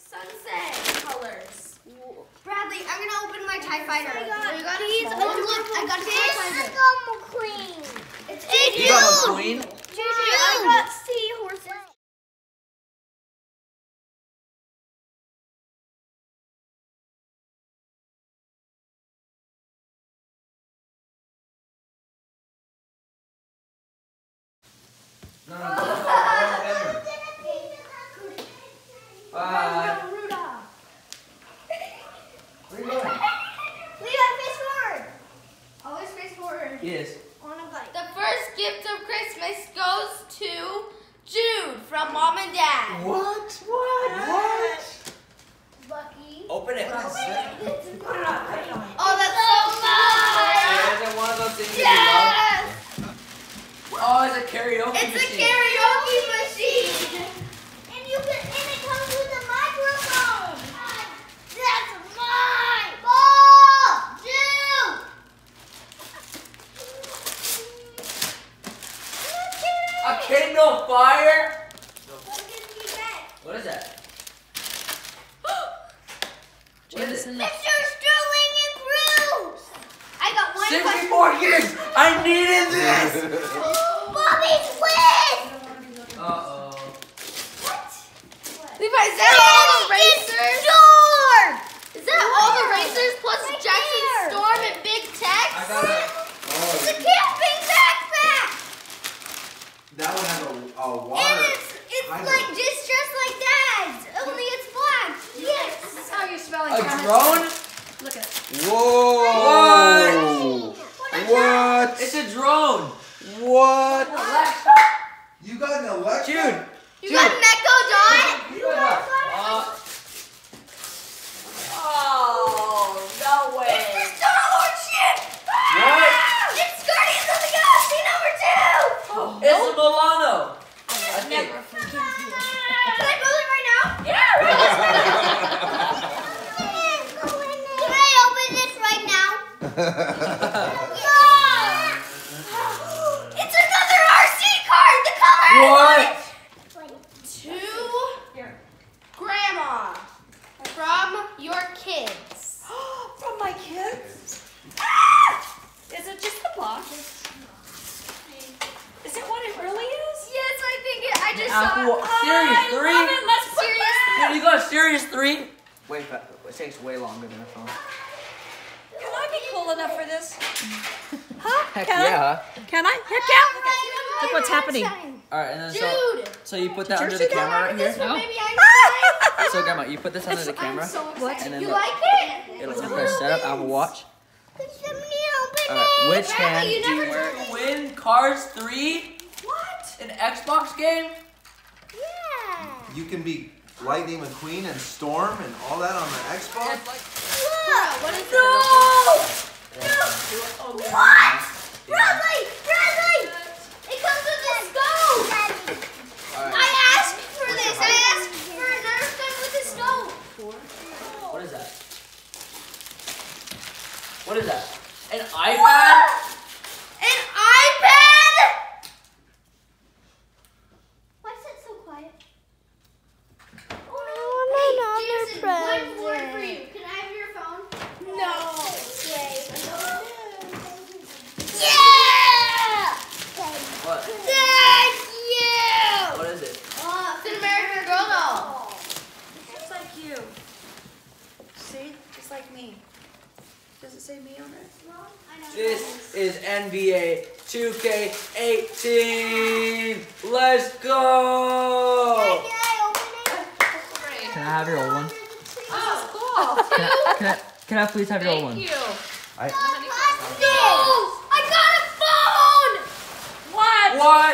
sunset colors. Bradley, I'm gonna open my TIE Fighter. I got I got a TIE Fighter. McQueen. It's You got a queen? I got seahorses. No. Bye. Rudolph. Where are you going? Levi, face forward. Always face forward. Yes. On a bike. The first gift of Christmas goes to Jude from Mom and Dad. What? Lucky. Open it. Oh, that's so nice. Is it one of those things that Yes. you love? Oh, it's a karaoke It's a machine. karaoke machine. And it comes with a microphone. That's mine. Ball, Jude. A Kindle Fire? What did we get? What is that? What is it? Mr. Sterling and Cruz. I got one question. 64 years! I needed this! Bobby's Wiz. Uh-oh. Levi, is that all the racers? Storm. Is that all the racers plus Jackson Storm and Big Tex? I got it. It's a camping backpack. That one has a water. And it's like just like Dad's, only it's black. Yes. This is how you spell it. A drone? Look at it. Whoa! What? It's a drone! What? You got an Alexa? Jude! You got Mecho Dot? Oh, no way! It's Star Lord ship. What? It's Guardians of the Galaxy #2. It's a Milano! I think. Can I build it right now? Yeah, Can I open this right now? It's another RC card. The color. What? To Grandma from your kids. From my kids? Is it just the box? Is it what it really is? Yes, I think it. I just Apple saw. Series I 3? love it. Let's put Series that. Dude, you got Series 3? Wait, it takes way longer than a phone. Can I be cool enough for this? Huh? Heck Can yeah. Can I? Heck yeah. Look what's happening. Alright, and then Dude. so you put that Did under you the see that? camera right here? This one, maybe Einstein. So Grandma, you put this under the camera, So What? excited. and then You look, like it? it'll press setup, Apple Watch. Could somebody open Alright, which Bradley, hand you do you never wear? told me. Win Cars 3? What? An Xbox game? Yeah. You can be Lightning McQueen and Storm and all that on the Xbox? What is What? Bradley! It comes with a scope. Alright, I asked for this. I asked for a Nerf gun with a scope. what is that? What is that? An iPad? An iPad? Why is it so quiet? Jason, one word for you. Can I have your phone? No. Yeah! What? Thank you! What is it? It's an American Girl doll. Just like you. See? Just like me. Does it say me on it? This is NBA 2K18. Let's go! Can I open it? Can I have your old one? Oh, cool. Can I please have your old one? Thank you. No! I got a phone! What? What?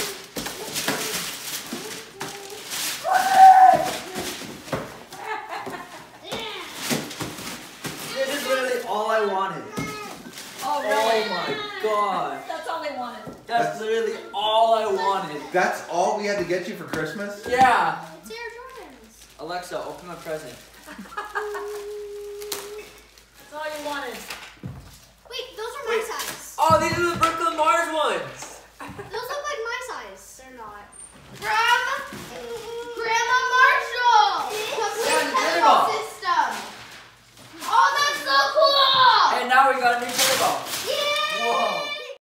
This is literally all I wanted. Oh, really? Oh my god. That's all they wanted. That's literally all I wanted. That's all we had to get you for Christmas? Yeah. It's Air Jordans. Alexa, open my present. That's all you wanted. Wait, those are my size. Oh, these are the Brooklyn Mars ones. Those look like my size. They're not. From Grandma Marshall. Yeah, toy ball. system. Oh, that's so cool! And now we got a new toy ball. Yay! Whoa.